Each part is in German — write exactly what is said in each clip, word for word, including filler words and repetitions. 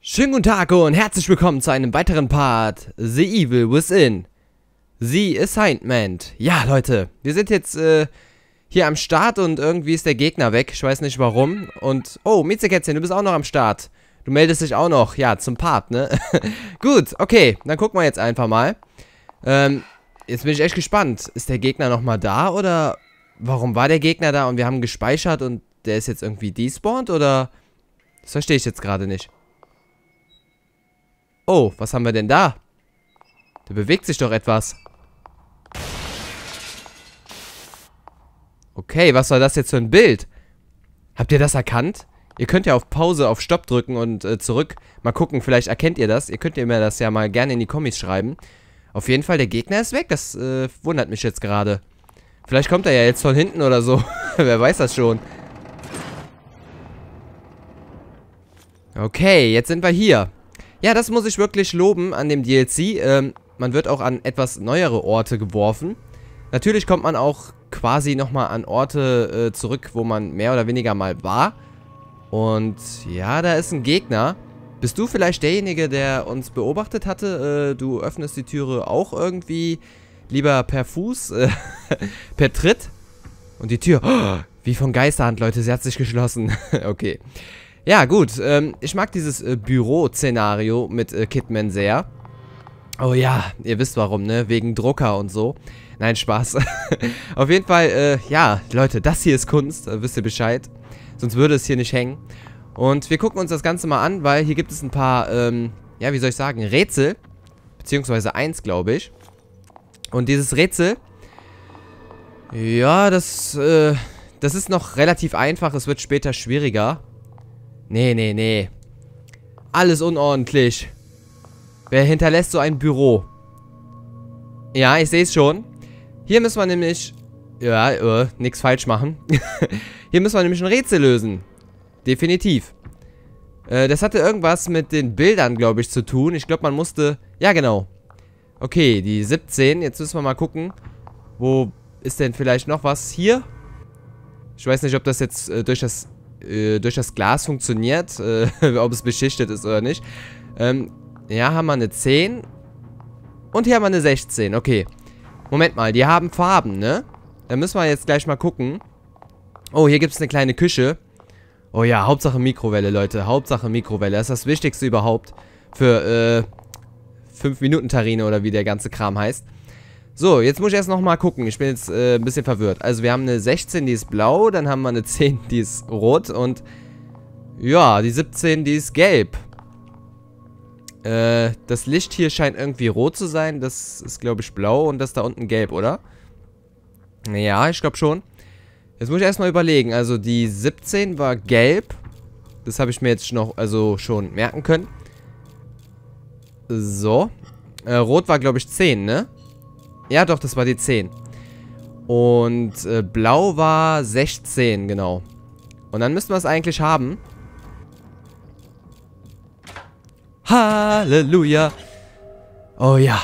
Schönen guten Tag und herzlich willkommen zu einem weiteren Part The Evil Within. The Assignment. Ja, Leute, wir sind jetzt äh, hier am Start und irgendwie ist der Gegner weg. Ich weiß nicht warum. Und, oh, Miezekätzchen, du bist auch noch am Start. Du meldest dich auch noch, ja, zum Part, ne? Gut, okay, dann gucken wir jetzt einfach mal. Ähm, jetzt bin ich echt gespannt. Ist der Gegner nochmal da oder warum war der Gegner da und wir haben gespeichert und der ist jetzt irgendwie despawned oder? Das verstehe ich jetzt gerade nicht. Oh, was haben wir denn da? Da bewegt sich doch etwas. Okay, was war das jetzt für ein Bild? Habt ihr das erkannt? Ihr könnt ja auf Pause, auf Stopp drücken und äh, zurück. Mal gucken, vielleicht erkennt ihr das. Ihr könnt mir das ja mal gerne in die Kommis schreiben. Auf jeden Fall, der Gegner ist weg. Das äh, wundert mich jetzt gerade. Vielleicht kommt er ja jetzt von hinten oder so. Wer weiß das schon. Okay, jetzt sind wir hier. Ja, das muss ich wirklich loben an dem D L C. Ähm, man wird auch an etwas neuere Orte geworfen. Natürlich kommt man auch quasi nochmal an Orte äh, zurück, wo man mehr oder weniger mal war. Und ja, da ist ein Gegner. Bist du vielleicht derjenige, der uns beobachtet hatte? Äh, du öffnest die Türe auch irgendwie lieber per Fuß, äh, per Tritt. Und die Tür, oh, wie von Geisterhand, Leute, sie hat sich geschlossen. Okay. Ja, gut, ähm, ich mag dieses äh, Büro-Szenario mit äh, Kidman sehr. Oh ja, ihr wisst warum, ne? Wegen Drucker und so. Nein, Spaß. Auf jeden Fall, äh, ja, Leute, das hier ist Kunst, äh, wisst ihr Bescheid. Sonst würde es hier nicht hängen. Und wir gucken uns das Ganze mal an, weil hier gibt es ein paar, ähm, ja, wie soll ich sagen, Rätsel. Beziehungsweise eins, glaube ich. Und dieses Rätsel, ja, das, äh, das ist noch relativ einfach, es wird später schwieriger. Nee, nee, nee. Alles unordentlich. Wer hinterlässt so ein Büro? Ja, ich sehe es schon. Hier müssen wir nämlich... Ja, äh, nichts falsch machen. Hier müssen wir nämlich ein Rätsel lösen. Definitiv. Äh, das hatte irgendwas mit den Bildern, glaube ich, zu tun. Ich glaube, man musste... Ja, genau. Okay, die siebzehn. Jetzt müssen wir mal gucken. Wo ist denn vielleicht noch was? Hier? Ich weiß nicht, ob das jetzt äh, durch das... durch das Glas funktioniert, äh, ob es beschichtet ist oder nicht. Ähm, ja, haben wir eine zehn. Und hier haben wir eine sechzehn, okay. Moment mal, die haben Farben, ne? Dann müssen wir jetzt gleich mal gucken. Oh, hier gibt es eine kleine Küche. Oh ja, Hauptsache Mikrowelle, Leute. Hauptsache Mikrowelle, das ist das Wichtigste überhaupt. Für, äh, fünf Minuten Terrine oder wie der ganze Kram heißt. So, jetzt muss ich erst nochmal gucken. Ich bin jetzt äh, ein bisschen verwirrt. Also wir haben eine sechzehn, die ist blau. Dann haben wir eine zehn, die ist rot. Und ja, die siebzehn, die ist gelb. Äh, das Licht hier scheint irgendwie rot zu sein. Das ist, glaube ich, blau. Und das da unten gelb, oder? Ja, ich glaube schon. Jetzt muss ich erstmal überlegen. Also die siebzehn war gelb. Das habe ich mir jetzt noch, also schon merken können. So. Äh, rot war, glaube ich, zehn, ne? Ja, doch, das war die zehn. Und äh, blau war sechzehn, genau. Und dann müssten wir es eigentlich haben. Halleluja. Oh ja.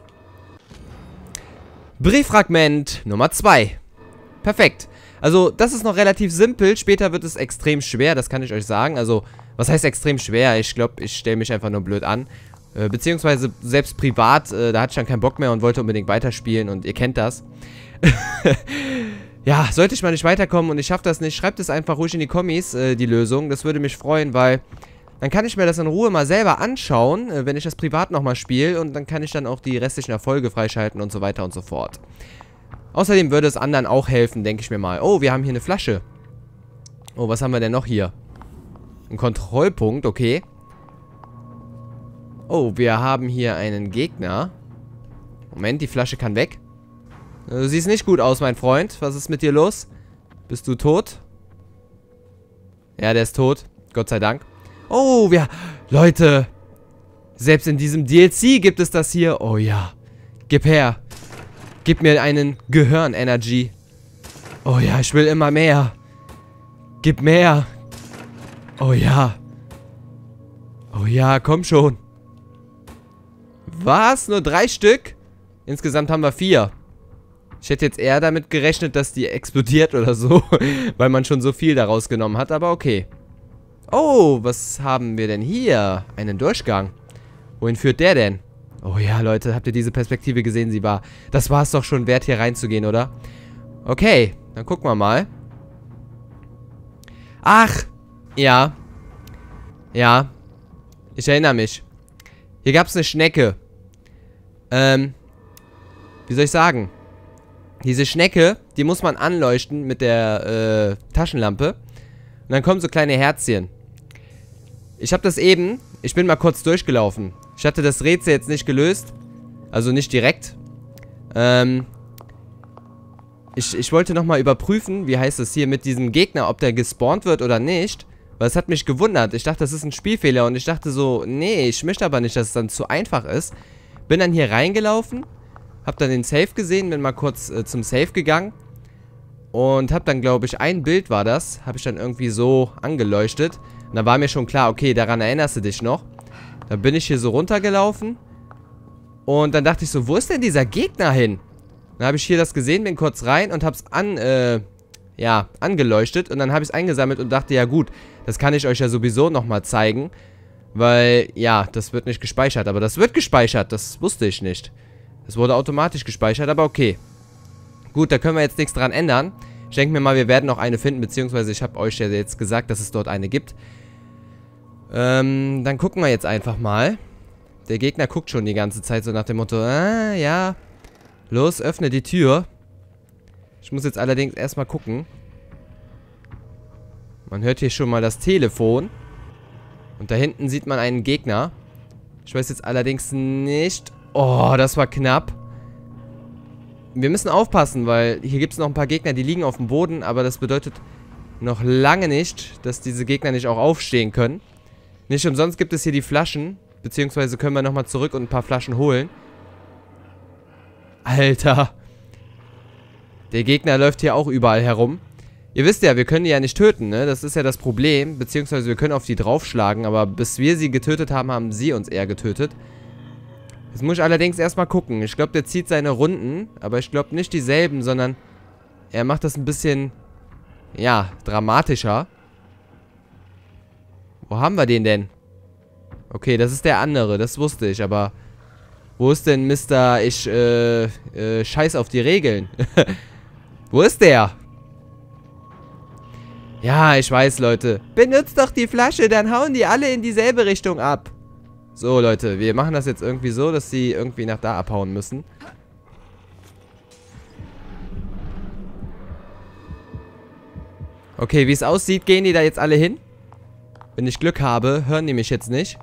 Brieffragment Nummer zwei. Perfekt. Also, das ist noch relativ simpel. Später wird es extrem schwer, das kann ich euch sagen. Also, was heißt extrem schwer? Ich glaube, ich stelle mich einfach nur blöd an. Beziehungsweise selbst privat, äh, da hatte ich dann keinen Bock mehr und wollte unbedingt weiterspielen und ihr kennt das. Ja, sollte ich mal nicht weiterkommen und ich schaffe das nicht, schreibt es einfach ruhig in die Kommis, äh, die Lösung. Das würde mich freuen, weil dann kann ich mir das in Ruhe mal selber anschauen, äh, wenn ich das privat nochmal spiele und dann kann ich dann auch die restlichen Erfolge freischalten und so weiter und so fort. Außerdem würde es anderen auch helfen, denke ich mir mal. Oh, wir haben hier eine Flasche. Oh, was haben wir denn noch hier? Ein Kontrollpunkt, okay. Oh, wir haben hier einen Gegner. Moment, die Flasche kann weg. Du siehst nicht gut aus, mein Freund. Was ist mit dir los? Bist du tot? Ja, der ist tot. Gott sei Dank. Oh, wir... Leute. Selbst in diesem D L C gibt es das hier. Oh ja. Gib her. Gib mir einen Gehirn-Energy. Oh ja, ich will immer mehr. Gib mehr. Oh ja. Oh ja, komm schon. Was? Nur drei Stück? Insgesamt haben wir vier. Ich hätte jetzt eher damit gerechnet, dass die explodiert oder so, weil man schon so viel daraus genommen hat, aber okay. Oh, was haben wir denn hier? Einen Durchgang. Wohin führt der denn? Oh ja, Leute, habt ihr diese Perspektive gesehen? Sie war... Das war es doch schon wert, hier reinzugehen, oder? Okay, dann gucken wir mal. Ach, ja. Ja. Ich erinnere mich. Hier gab es eine Schnecke. Ähm, wie soll ich sagen? Diese Schnecke, die muss man anleuchten mit der äh, Taschenlampe. Und dann kommen so kleine Herzchen. Ich habe das eben, ich bin mal kurz durchgelaufen. Ich hatte das Rätsel jetzt nicht gelöst. Also nicht direkt. Ähm, ich, ich wollte nochmal überprüfen, wie heißt es hier mit diesem Gegner, ob der gespawnt wird oder nicht. Weil es hat mich gewundert. Ich dachte, das ist ein Spielfehler. Und ich dachte so, nee, ich möchte aber nicht, dass es dann zu einfach ist. Bin dann hier reingelaufen. Hab dann den Safe gesehen. Bin mal kurz äh, zum Safe gegangen. Und hab dann, glaube ich, ein Bild war das. Habe ich dann irgendwie so angeleuchtet. Und da war mir schon klar, okay, daran erinnerst du dich noch. Dann bin ich hier so runtergelaufen. Und dann dachte ich so, wo ist denn dieser Gegner hin? Dann habe ich hier das gesehen, bin kurz rein und hab's an, äh, ja, angeleuchtet. Und dann habe ich es eingesammelt und dachte, ja gut, das kann ich euch ja sowieso nochmal zeigen. Weil, ja, das wird nicht gespeichert. Aber das wird gespeichert, das wusste ich nicht. Das wurde automatisch gespeichert, aber okay. Gut, da können wir jetzt nichts dran ändern. Ich denke mir mal, wir werden noch eine finden, beziehungsweise ich habe euch ja jetzt gesagt, dass es dort eine gibt. Ähm, dann gucken wir jetzt einfach mal. Der Gegner guckt schon die ganze Zeit so nach dem Motto, ah, ja, los, öffne die Tür. Ich muss jetzt allerdings erstmal gucken. Man hört hier schon mal das Telefon. Und da hinten sieht man einen Gegner. Ich weiß jetzt allerdings nicht... Oh, das war knapp. Wir müssen aufpassen, weil hier gibt es noch ein paar Gegner, die liegen auf dem Boden. Aber das bedeutet noch lange nicht, dass diese Gegner nicht auch aufstehen können. Nicht umsonst gibt es hier die Flaschen. Beziehungsweise können wir nochmal zurück und ein paar Flaschen holen. Alter. Der Gegner läuft hier auch überall herum. Ihr wisst ja, wir können die ja nicht töten, ne? Das ist ja das Problem. Beziehungsweise wir können auf die draufschlagen. Aber bis wir sie getötet haben, haben sie uns eher getötet. Jetzt muss ich allerdings erstmal gucken. Ich glaube, der zieht seine Runden. Aber ich glaube nicht dieselben, sondern er macht das ein bisschen, ja, dramatischer. Wo haben wir den denn? Okay, das ist der andere. Das wusste ich, aber wo ist denn Mister Ich, äh, äh, scheiß auf die Regeln? Wo ist der? Ja, ich weiß, Leute. Benutzt doch die Flasche, dann hauen die alle in dieselbe Richtung ab. So, Leute, wir machen das jetzt irgendwie so, dass sie irgendwie nach da abhauen müssen. Okay, wie es aussieht, gehen die da jetzt alle hin. Wenn ich Glück habe, hören die mich jetzt nicht.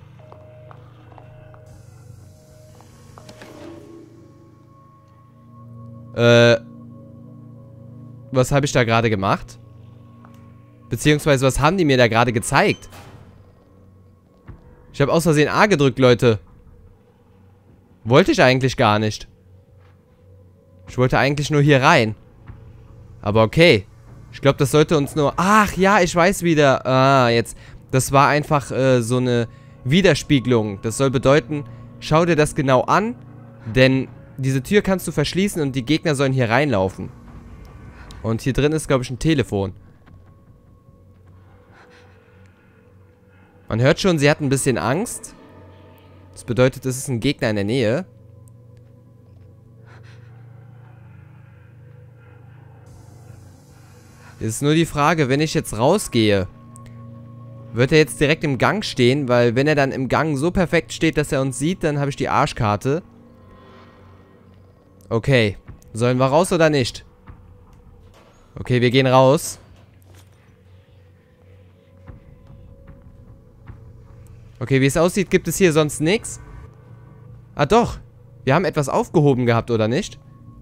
Äh, was habe ich da gerade gemacht? Beziehungsweise, was haben die mir da gerade gezeigt? Ich habe aus Versehen A gedrückt, Leute. Wollte ich eigentlich gar nicht. Ich wollte eigentlich nur hier rein. Aber okay. Ich glaube, das sollte uns nur... Ach ja, ich weiß wieder. Ah, jetzt. Das war einfach äh, so eine Widerspiegelung. Das soll bedeuten, schau dir das genau an. Denn diese Tür kannst du verschließen und die Gegner sollen hier reinlaufen. Und hier drin ist, glaube ich, ein Telefon. Man hört schon, sie hat ein bisschen Angst. Das bedeutet, es ist ein Gegner in der Nähe. Es ist nur die Frage, wenn ich jetzt rausgehe, wird er jetzt direkt im Gang stehen? Weil wenn er dann im Gang so perfekt steht, dass er uns sieht, dann habe ich die Arschkarte. Okay. Sollen wir raus oder nicht? Okay, wir gehen raus. Okay, wie es aussieht, gibt es hier sonst nichts. Ah, doch. Wir haben etwas aufgehoben gehabt, oder nicht?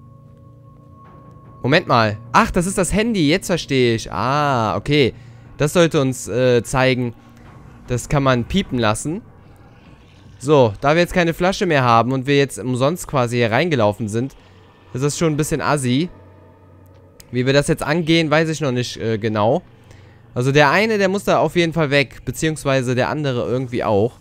Moment mal. Ach, das ist das Handy. Jetzt verstehe ich. Ah, okay. Das sollte uns äh, zeigen, das kann man piepen lassen. So, da wir jetzt keine Flasche mehr haben und wir jetzt umsonst quasi hier reingelaufen sind, ist das schon ein bisschen assi. Wie wir das jetzt angehen, weiß ich noch nicht äh, genau. Also der eine, der muss da auf jeden Fall weg. Beziehungsweise der andere irgendwie auch.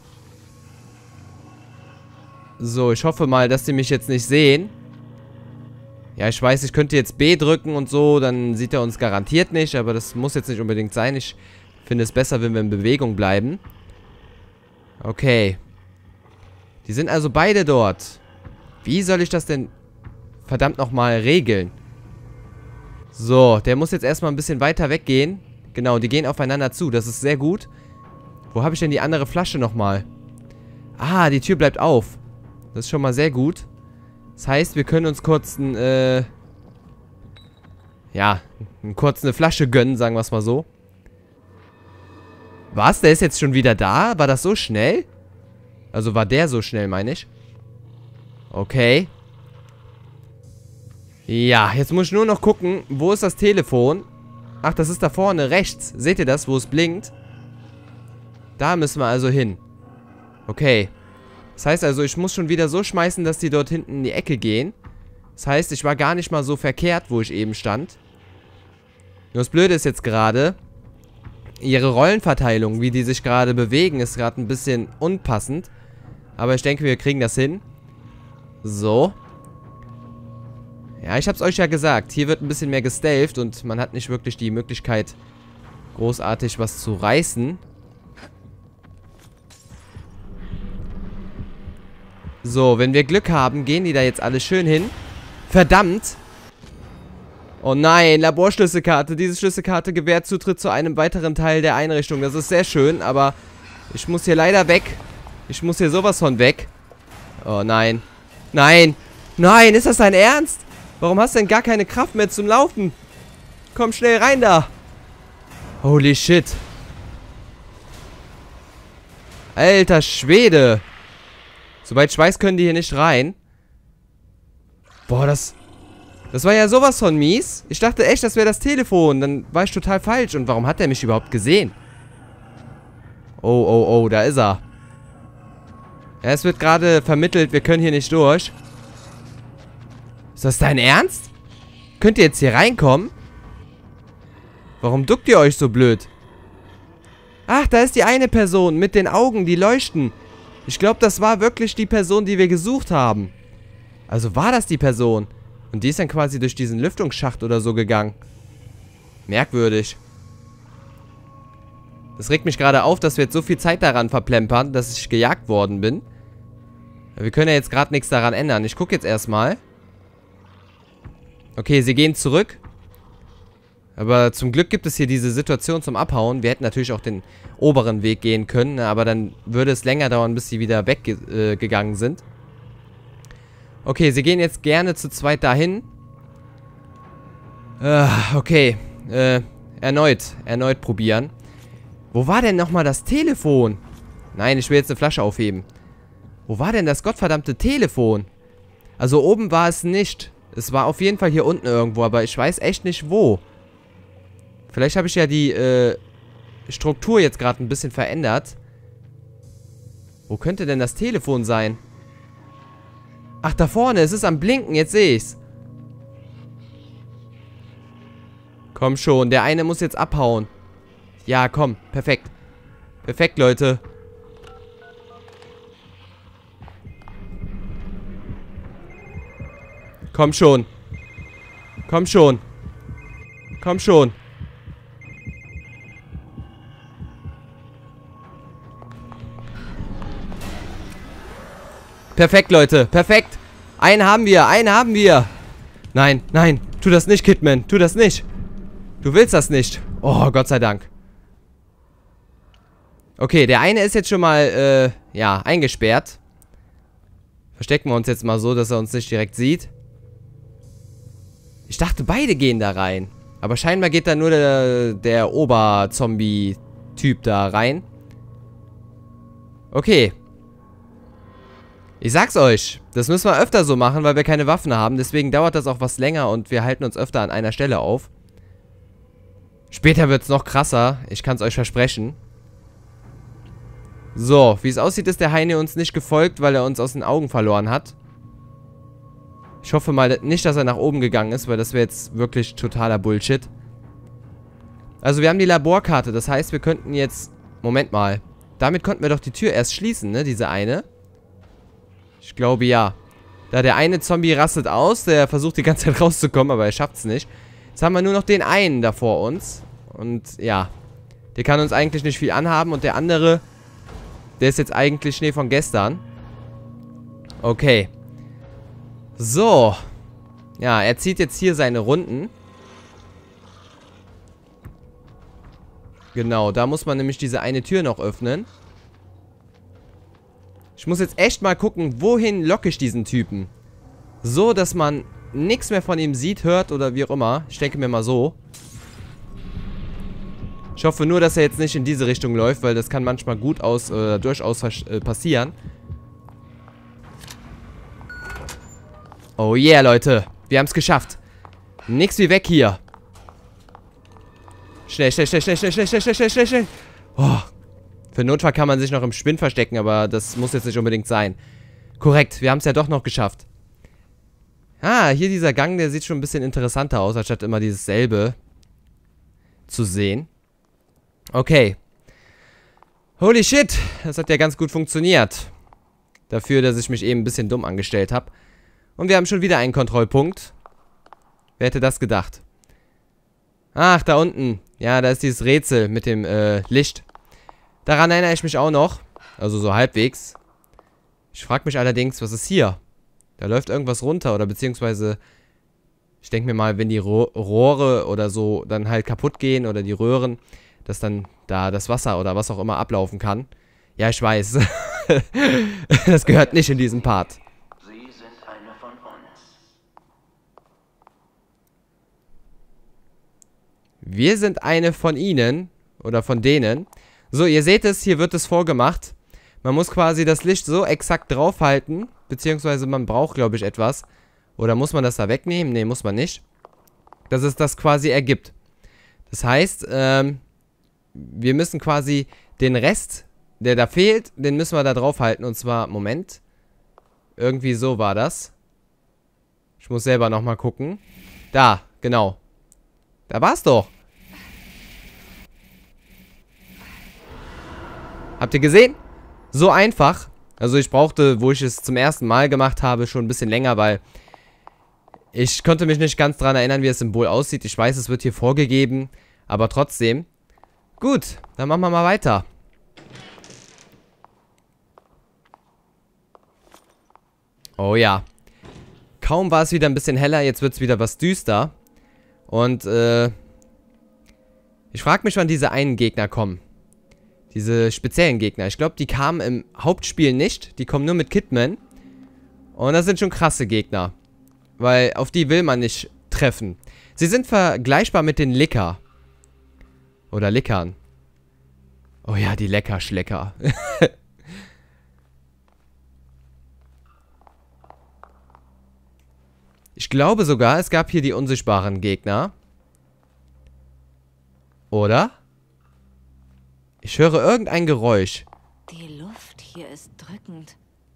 So, ich hoffe mal, dass die mich jetzt nicht sehen. Ja, ich weiß, ich könnte jetzt B drücken und so. Dann sieht er uns garantiert nicht. Aber das muss jetzt nicht unbedingt sein. Ich Ich finde es besser, wenn wir in Bewegung bleiben. Okay. Die sind also beide dort. Wie soll ich das denn verdammt nochmal regeln? So, der muss jetzt erstmal ein bisschen weiter weggehen. Genau, die gehen aufeinander zu. Das ist sehr gut. Wo habe ich denn die andere Flasche nochmal? Ah, die Tür bleibt auf. Das ist schon mal sehr gut. Das heißt, wir können uns kurz ein, äh... ja, kurz eine Flasche gönnen, sagen wir es mal so. Was? Der ist jetzt schon wieder da? War das so schnell? Also war der so schnell, meine ich. Okay. Ja, jetzt muss ich nur noch gucken, wo ist das Telefon? Ach, das ist da vorne rechts. Seht ihr das, wo es blinkt? Da müssen wir also hin. Okay. Das heißt also, ich muss schon wieder so schmeißen, dass die dort hinten in die Ecke gehen. Das heißt, ich war gar nicht mal so verkehrt, wo ich eben stand. Nur das Blöde ist jetzt gerade, ihre Rollenverteilung, wie die sich gerade bewegen, ist gerade ein bisschen unpassend. Aber ich denke, wir kriegen das hin. So. Ja, ich hab's euch ja gesagt. Hier wird ein bisschen mehr gestelft und man hat nicht wirklich die Möglichkeit, großartig was zu reißen. So, wenn wir Glück haben, gehen die da jetzt alle schön hin. Verdammt! Oh nein, Laborschlüsselkarte. Diese Schlüsselkarte gewährt Zutritt zu einem weiteren Teil der Einrichtung. Das ist sehr schön, aber ich muss hier leider weg. Ich muss hier sowas von weg. Oh nein. Nein! Nein, ist das dein Ernst? Warum hast du denn gar keine Kraft mehr zum Laufen? Komm schnell rein da. Holy shit. Alter Schwede. Soweit ich weiß, können die hier nicht rein. Boah, das... Das war ja sowas von mies. Ich dachte echt, das wäre das Telefon. Dann war ich total falsch. Und warum hat er mich überhaupt gesehen? Oh, oh, oh, da ist er. Ja, es wird gerade vermittelt, wir können hier nicht durch. Ist das dein Ernst? Könnt ihr jetzt hier reinkommen? Warum duckt ihr euch so blöd? Ach, da ist die eine Person mit den Augen, die leuchten. Ich glaube, das war wirklich die Person, die wir gesucht haben. Also war das die Person? Und die ist dann quasi durch diesen Lüftungsschacht oder so gegangen. Merkwürdig. Das regt mich gerade auf, dass wir jetzt so viel Zeit daran verplempern, dass ich gejagt worden bin. Wir können ja jetzt gerade nichts daran ändern. Ich gucke jetzt erstmal. Okay, sie gehen zurück. Aber zum Glück gibt es hier diese Situation zum Abhauen. Wir hätten natürlich auch den oberen Weg gehen können, aber dann würde es länger dauern, bis sie wieder weggegangen äh, sind. Okay, sie gehen jetzt gerne zu zweit dahin. Äh, okay. Äh, erneut. Erneut probieren. Wo war denn nochmal das Telefon? Nein, ich will jetzt eine Flasche aufheben. Wo war denn das gottverdammte Telefon? Also oben war es nicht. Es war auf jeden Fall hier unten irgendwo, aber ich weiß echt nicht wo. Vielleicht habe ich ja die äh, Struktur jetzt gerade ein bisschen verändert. Wo könnte denn das Telefon sein? Ach, da vorne, es ist am Blinken, jetzt sehe ich's. Komm schon, der eine muss jetzt abhauen. Ja, komm, perfekt. Perfekt, Leute. Komm schon. Komm schon. Komm schon. Perfekt, Leute. Perfekt. Einen haben wir. Einen haben wir. Nein, nein. Tu das nicht, Kidman. Tu das nicht. Du willst das nicht. Oh, Gott sei Dank. Okay, der eine ist jetzt schon mal, äh, ja, eingesperrt. Verstecken wir uns jetzt mal so, dass er uns nicht direkt sieht. Ich dachte, beide gehen da rein. Aber scheinbar geht da nur der, der Ober-Zombie-Typ da rein. Okay. Ich sag's euch, das müssen wir öfter so machen, weil wir keine Waffen haben. Deswegen dauert das auch was länger und wir halten uns öfter an einer Stelle auf. Später wird's noch krasser, ich kann's euch versprechen. So, wie es aussieht, ist der Heini uns nicht gefolgt, weil er uns aus den Augen verloren hat. Ich hoffe mal nicht, dass er nach oben gegangen ist, weil das wäre jetzt wirklich totaler Bullshit. Also wir haben die Laborkarte, das heißt, wir könnten jetzt... Moment mal. Damit konnten wir doch die Tür erst schließen, ne? Diese eine. Ich glaube, ja. Da der eine Zombie rastet aus, der versucht die ganze Zeit rauszukommen, aber er schafft es nicht. Jetzt haben wir nur noch den einen da vor uns. Und ja, Der kann uns eigentlich nicht viel anhaben. Und der andere, der ist jetzt eigentlich Schnee von gestern. Okay. So. Ja, er zieht jetzt hier seine Runden. Genau, da muss man nämlich diese eine Tür noch öffnen. Ich muss jetzt echt mal gucken, wohin locke ich diesen Typen. So, dass man nichts mehr von ihm sieht, hört oder wie auch immer. Ich denke mir mal so. Ich hoffe nur, dass er jetzt nicht in diese Richtung läuft, weil das kann manchmal gut aus, äh, durchaus äh, passieren. Oh yeah, Leute. Wir haben es geschafft. Nix wie weg hier. Schnell, schnell, schnell, schnell, schnell, schnell, schnell, schnell, schnell, schnell. Oh. Für Notfall kann man sich noch im Spind verstecken, aber das muss jetzt nicht unbedingt sein. Korrekt, wir haben es ja doch noch geschafft. Ah, hier dieser Gang, der sieht schon ein bisschen interessanter aus, anstatt immer dieses selbe zu sehen. Okay. Holy shit, das hat ja ganz gut funktioniert. Dafür, dass ich mich eben ein bisschen dumm angestellt habe. Und wir haben schon wieder einen Kontrollpunkt. Wer hätte das gedacht? Ach, da unten. Ja, da ist dieses Rätsel mit dem äh, Licht. Daran erinnere ich mich auch noch. Also so halbwegs. Ich frage mich allerdings, was ist hier? Da läuft irgendwas runter oder beziehungsweise... Ich denke mir mal, wenn die Ro Rohre oder so dann halt kaputt gehen oder die Röhren, dass dann da das Wasser oder was auch immer ablaufen kann. Ja, ich weiß. Das gehört nicht in diesen Part. Sie sind eine von uns. Wir sind eine von ihnen oder von denen. So, ihr seht es, hier wird es vorgemacht. Man muss quasi das Licht so exakt draufhalten, beziehungsweise man braucht, glaube ich, etwas. Oder muss man das da wegnehmen? Ne, muss man nicht. Dass es das quasi ergibt. Das heißt, ähm, wir müssen quasi den Rest, der da fehlt, den müssen wir da draufhalten. Und zwar, Moment. Irgendwie so war das. Ich muss selber nochmal gucken. Da, genau. Da war's doch. Habt ihr gesehen? So einfach. Also ich brauchte, wo ich es zum ersten Mal gemacht habe, schon ein bisschen länger, weil ich konnte mich nicht ganz dran erinnern, wie das Symbol aussieht. Ich weiß, es wird hier vorgegeben, aber trotzdem. Gut, dann machen wir mal weiter. Oh ja. Kaum war es wieder ein bisschen heller, jetzt wird es wieder was düster. Und, äh... ich frage mich, wann diese einen Gegner kommen. Diese speziellen Gegner. Ich glaube, die kamen im Hauptspiel nicht. Die kommen nur mit Kidman. Und das sind schon krasse Gegner. Weil auf die will man nicht treffen. Sie sind vergleichbar mit den Licker. Oder Lickern. Oh ja, die Leckerschlecker. Ich glaube sogar, es gab hier die unsichtbaren Gegner. Oder? Ich höre irgendein Geräusch. Die Luft hier ist drückend.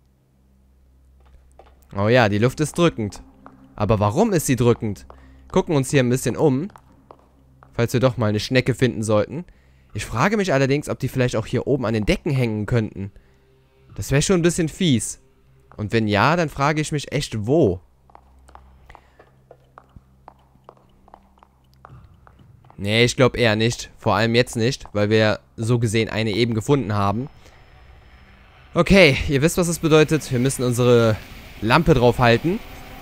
Oh ja, die Luft ist drückend. Aber warum ist sie drückend? Gucken uns hier ein bisschen um. Falls wir doch mal eine Schnecke finden sollten. Ich frage mich allerdings, ob die vielleicht auch hier oben an den Decken hängen könnten. Das wäre schon ein bisschen fies. Und wenn ja, dann frage ich mich echt, wo? Nee, ich glaube eher nicht. Vor allem jetzt nicht, weil wir so gesehen eine eben gefunden haben. Okay, ihr wisst, was das bedeutet. Wir müssen unsere Lampe draufhalten.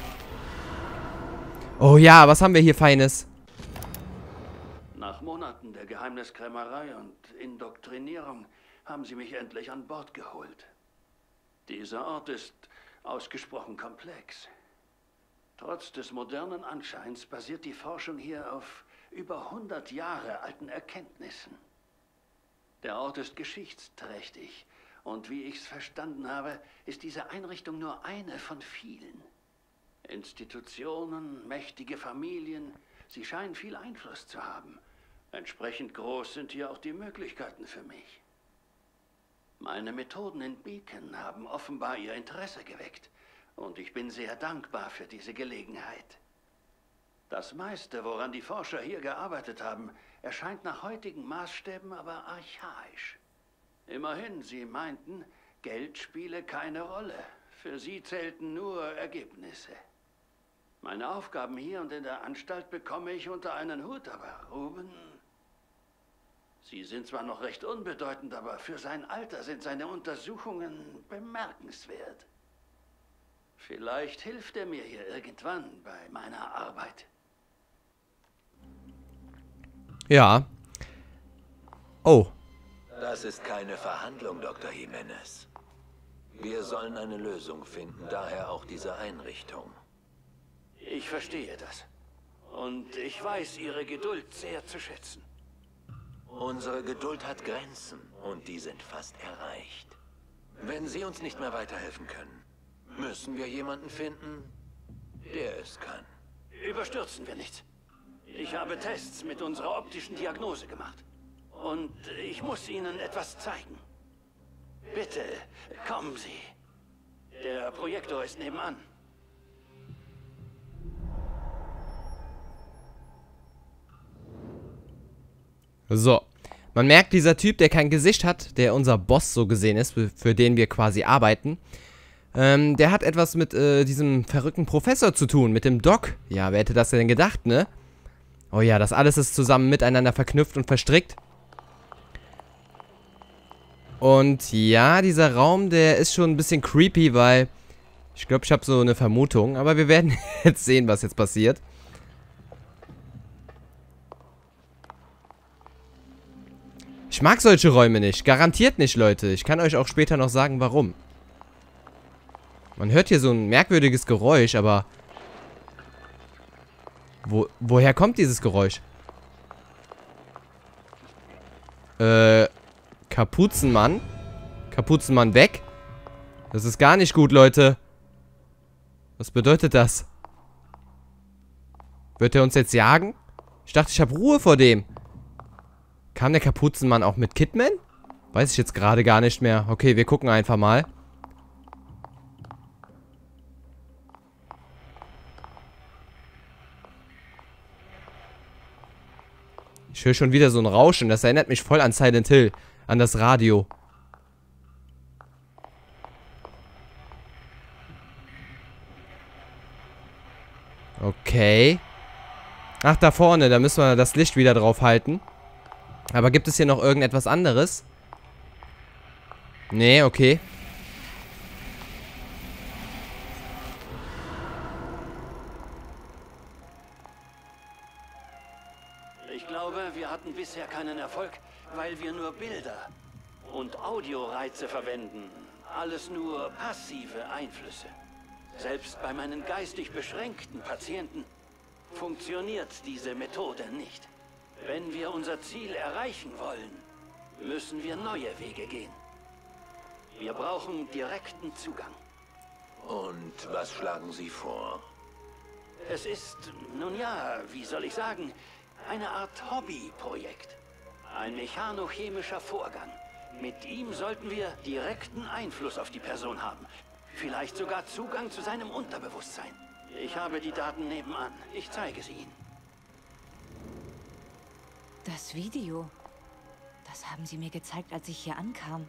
Oh ja, was haben wir hier Feines? Nach Monaten der Geheimniskrämerei und Indoktrinierung haben sie mich endlich an Bord geholt. Dieser Ort ist ausgesprochen komplex. Trotz des modernen Anscheins basiert die Forschung hier auf über hundert Jahre alten Erkenntnissen. Der Ort ist geschichtsträchtig und wie ich es verstanden habe, ist diese Einrichtung nur eine von vielen. Institutionen, mächtige Familien, sie scheinen viel Einfluss zu haben. Entsprechend groß sind hier auch die Möglichkeiten für mich. Meine Methoden in Beacon haben offenbar ihr Interesse geweckt und ich bin sehr dankbar für diese Gelegenheit. Das meiste, woran die Forscher hier gearbeitet haben, erscheint nach heutigen Maßstäben aber archaisch. Immerhin, sie meinten, Geld spiele keine Rolle. Für sie zählten nur Ergebnisse. Meine Aufgaben hier und in der Anstalt bekomme ich unter einen Hut, aber Ruben... Sie sind zwar noch recht unbedeutend, aber für sein Alter sind seine Untersuchungen bemerkenswert. Vielleicht hilft er mir hier irgendwann bei meiner Arbeit. Ja. Oh. Das ist keine Verhandlung, Doktor Jimenez. Wir sollen eine Lösung finden, daher auch diese Einrichtung. Ich verstehe das. Und ich weiß Ihre Geduld sehr zu schätzen. Unsere Geduld hat Grenzen und die sind fast erreicht. Wenn Sie uns nicht mehr weiterhelfen können, müssen wir jemanden finden, der es kann. Überstürzen wir nichts. Ich habe Tests mit unserer optischen Diagnose gemacht. Und ich muss Ihnen etwas zeigen. Bitte, kommen Sie. Der Projektor ist nebenan. So. Man merkt, dieser Typ, der kein Gesicht hat, der unser Boss so gesehen ist, für, für den wir quasi arbeiten, ähm, der hat etwas mit äh, diesem verrückten Professor zu tun, mit dem Doc. Ja, wer hätte das denn gedacht, ne? Oh ja, das alles ist zusammen miteinander verknüpft und verstrickt. Und ja, dieser Raum, der ist schon ein bisschen creepy, weil ich glaube, ich habe so eine Vermutung, aber wir werden jetzt sehen, was jetzt passiert. Ich mag solche Räume nicht. Garantiert nicht, Leute. Ich kann euch auch später noch sagen, warum. Man hört hier so ein merkwürdiges Geräusch, aber... Wo, woher kommt dieses Geräusch? Äh... Kapuzenmann? Kapuzenmann weg? Das ist gar nicht gut, Leute. Was bedeutet das? Wird er uns jetzt jagen? Ich dachte, ich habe Ruhe vor dem. Kam der Kapuzenmann auch mit Kidman? Weiß ich jetzt gerade gar nicht mehr. Okay, wir gucken einfach mal. Ich höre schon wieder so ein Rauschen. Das erinnert mich voll an Silent Hill. An das Radio. Okay. Ach, da vorne. Da müssen wir das Licht wieder drauf halten. Aber gibt es hier noch irgendetwas anderes? Nee, okay. Ich glaube, wir hatten bisher keinen Erfolg, weil wir nur Bilder und Audioreize verwenden. Alles nur passive Einflüsse. Selbst bei meinen geistig beschränkten Patienten funktioniert diese Methode nicht. Wenn wir unser Ziel erreichen wollen, müssen wir neue Wege gehen. Wir brauchen direkten Zugang. Und was schlagen Sie vor? Es ist, nun ja, wie soll ich sagen, eine Art Hobbyprojekt. Ein mechanochemischer Vorgang. Mit ihm sollten wir direkten Einfluss auf die Person haben. Vielleicht sogar Zugang zu seinem Unterbewusstsein. Ich habe die Daten nebenan. Ich zeige sie Ihnen. Das Video. Das haben Sie mir gezeigt, als ich hier ankam.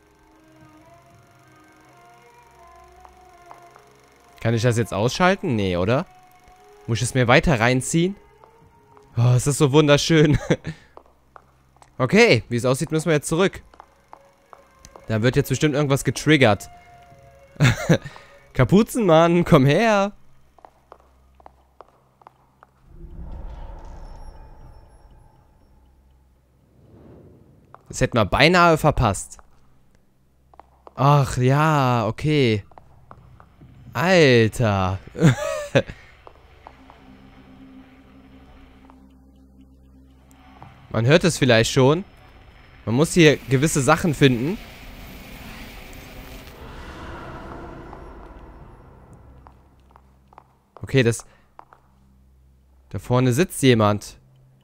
Kann ich das jetzt ausschalten? Nee, oder? Muss ich es mir weiter reinziehen? Oh, es ist so wunderschön. Okay, wie es aussieht, müssen wir jetzt zurück. Da wird jetzt bestimmt irgendwas getriggert. Kapuzenmann, komm her. Das hätten wir beinahe verpasst. Ach ja, okay. Alter. Man hört es vielleicht schon. Man muss hier gewisse Sachen finden. Okay, das... Da vorne sitzt jemand.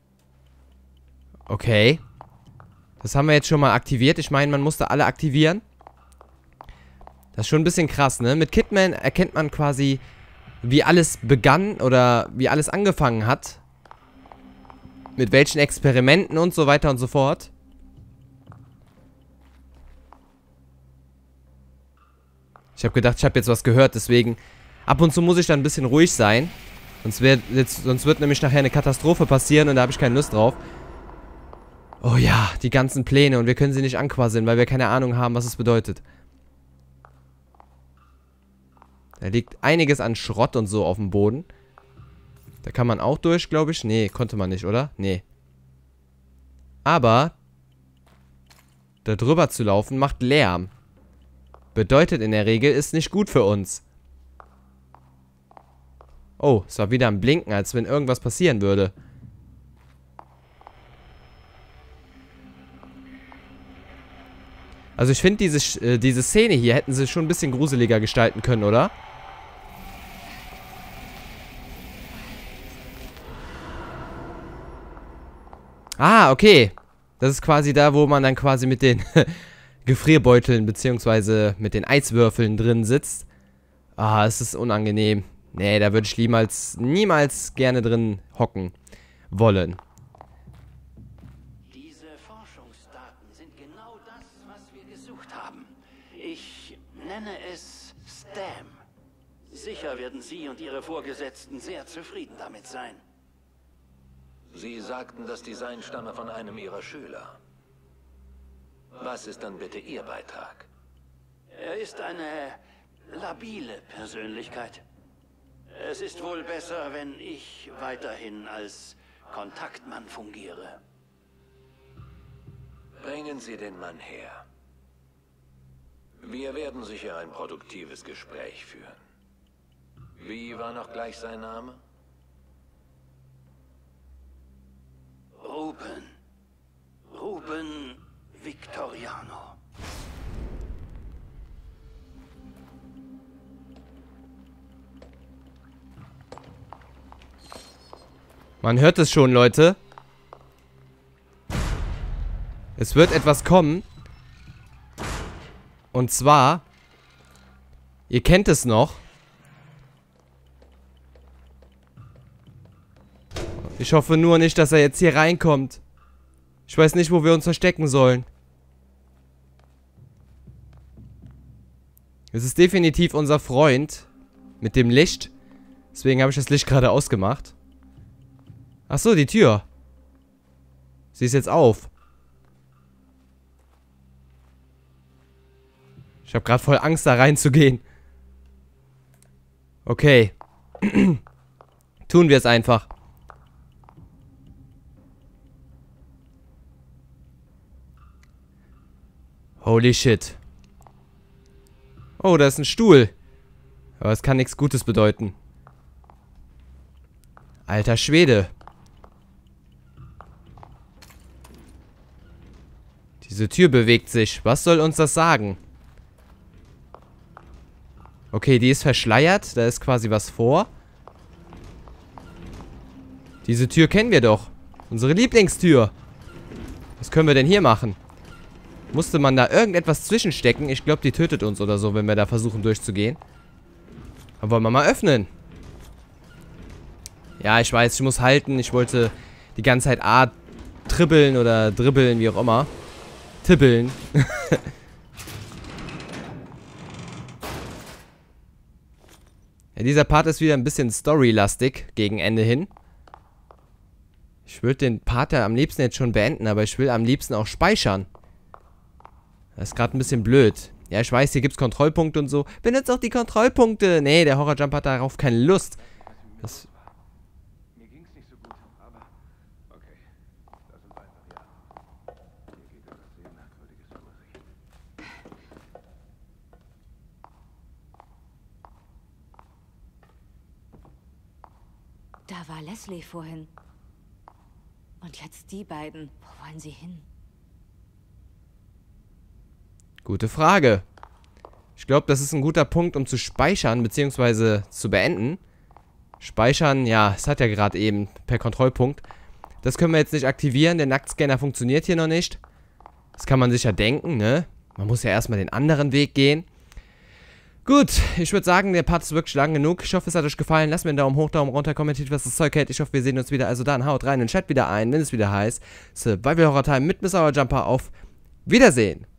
Okay. Das haben wir jetzt schon mal aktiviert. Ich meine, man musste alle aktivieren. Das ist schon ein bisschen krass, ne? Mit Kidman erkennt man quasi, wie alles begann oder wie alles angefangen hat. Mit welchen Experimenten und so weiter und so fort. Ich habe gedacht, ich habe jetzt was gehört, deswegen ab und zu muss ich dann ein bisschen ruhig sein. Sonst wird, jetzt, sonst wird nämlich nachher eine Katastrophe passieren und da habe ich keine Lust drauf. Oh ja, die ganzen Pläne und wir können sie nicht anquasseln, weil wir keine Ahnung haben, was es bedeutet. Da liegt einiges an Schrott und so auf dem Boden. Da kann man auch durch, glaube ich. Nee, konnte man nicht, oder? Nee. Aber da drüber zu laufen macht Lärm. Bedeutet in der Regel, ist nicht gut für uns. Oh, es war wieder am Blinken, als wenn irgendwas passieren würde. Also ich finde, diese, äh, diese Szene hier hätten sie schon ein bisschen gruseliger gestalten können, oder? Ah, okay. Das ist quasi da, wo man dann quasi mit den Gefrierbeuteln beziehungsweise mit den Eiswürfeln drin sitzt. Ah, es ist unangenehm. Nee, da würde ich niemals, niemals gerne drin hocken wollen. Diese Forschungsdaten sind genau das, was wir gesucht haben. Ich nenne es STEM. Sicher werden Sie und Ihre Vorgesetzten sehr zufrieden damit sein. Sie sagten, das Design stamme von einem Ihrer Schüler. Was ist dann bitte Ihr Beitrag? Er ist eine labile Persönlichkeit. Es ist wohl besser, wenn ich weiterhin als Kontaktmann fungiere. Bringen Sie den Mann her. Wir werden sicher ein produktives Gespräch führen. Wie war noch gleich sein Name? Ruben. Ruben Victoriano. Man hört es schon, Leute. Es wird etwas kommen. Und zwar... Ihr kennt es noch. Ich hoffe nur nicht, dass er jetzt hier reinkommt. Ich weiß nicht, wo wir uns verstecken sollen. Es ist definitiv unser Freund. Mit dem Licht. Deswegen habe ich das Licht gerade ausgemacht. Ach so, die Tür. Sie ist jetzt auf. Ich habe gerade voll Angst, da reinzugehen. Okay. Tun wir es einfach. Holy shit. Oh, da ist ein Stuhl. Aber es kann nichts Gutes bedeuten. Alter Schwede. Diese Tür bewegt sich. Was soll uns das sagen? Okay, die ist verschleiert. Da ist quasi was vor. Diese Tür kennen wir doch. Unsere Lieblingstür. Was können wir denn hier machen? Musste man da irgendetwas zwischenstecken? Ich glaube, die tötet uns oder so, wenn wir da versuchen durchzugehen. Aber wollen wir mal öffnen? Ja, ich weiß, ich muss halten. Ich wollte die ganze Zeit A tribbeln oder dribbeln, wie auch immer. Tibbeln. Ja, dieser Part ist wieder ein bisschen storylastig gegen Ende hin. Ich würde den Part ja am liebsten jetzt schon beenden, aber ich will am liebsten auch speichern. Das ist gerade ein bisschen blöd. Ja, ich weiß, hier gibt es Kontrollpunkte und so. Benutzt auch die Kontrollpunkte. Nee, der Horrorjump hat darauf keine Lust. Das Mir ging's nicht so gut, aber okay. Lass uns einfach, ja. Hier geht etwas sehr Merkwürdiges vor sich. Da war Leslie vorhin. Und jetzt die beiden. Wo wollen sie hin? Gute Frage. Ich glaube, das ist ein guter Punkt, um zu speichern, beziehungsweise zu beenden. Speichern, ja, es hat ja gerade eben per Kontrollpunkt. Das können wir jetzt nicht aktivieren, der Nacktscanner funktioniert hier noch nicht. Das kann man sich ja denken, ne? Man muss ja erstmal den anderen Weg gehen. Gut, ich würde sagen, der Part ist wirklich lang genug. Ich hoffe, es hat euch gefallen. Lasst mir einen Daumen hoch, Daumen runter, kommentiert, was das Zeug hält. Ich hoffe, wir sehen uns wieder. Also dann haut rein und chat wieder ein, wenn es wieder heißt Survival Horror Time mit Mister Horrorjumper. Auf Wiedersehen.